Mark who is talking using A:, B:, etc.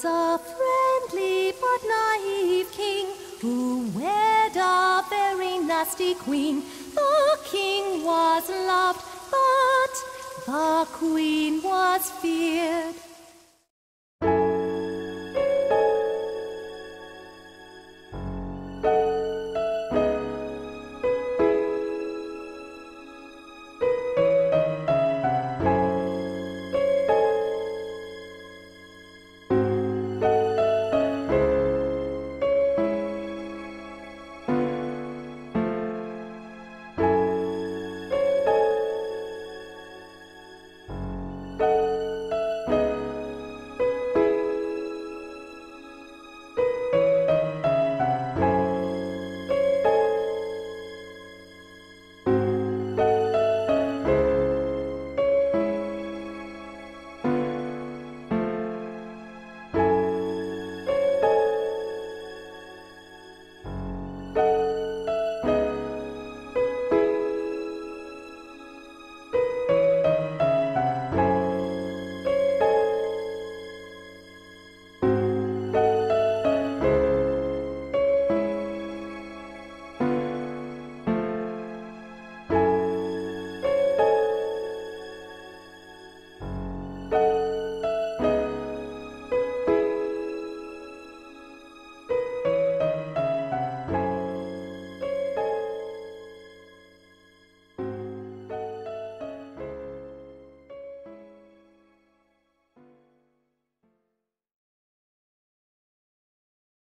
A: was a friendly but naive king who wed a very nasty queen. The king was loved, but the queen was feared.